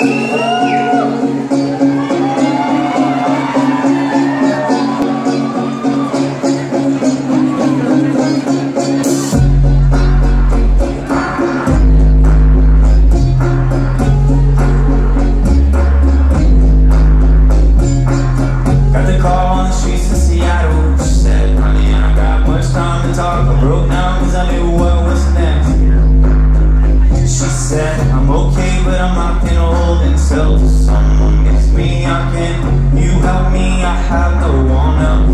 I'm okay, but I'm not gonna hold until someone gets me. Can you help me? I have no one else.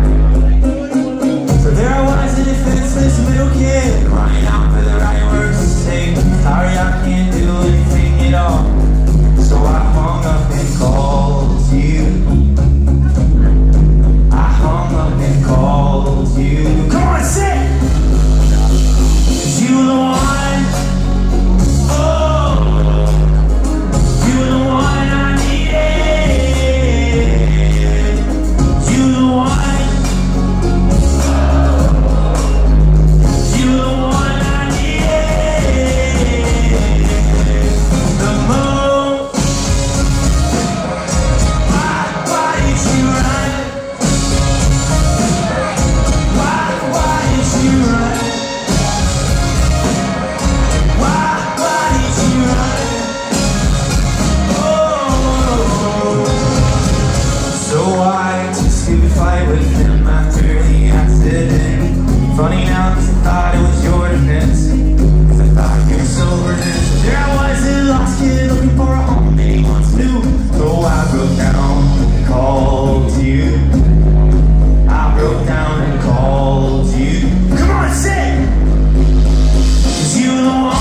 So there I was, a defenseless little kid, crying out for the right words to say. Sorry, I can't do anything at all. So I hung up and called you. I hung up and called you. Come on, say it! 'Cause you were the one. With him after the accident. Funny now, 'cause I thought it was your defense, 'cause I thought you were sober then. There I was, a lost kid looking for a home that he once knew. So I broke down and called you. I broke down and called you. Come on, sing! 'Cause you were the one.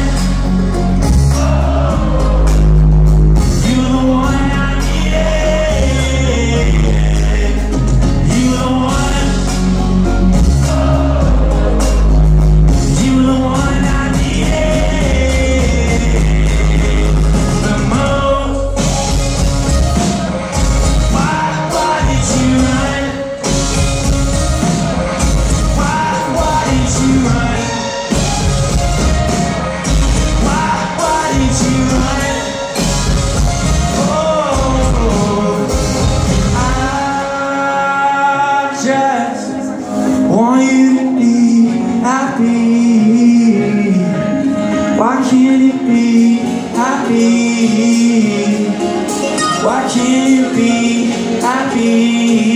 You were the one I needed. Want you to be happy. Why can't it be happy? Why can't it be happy?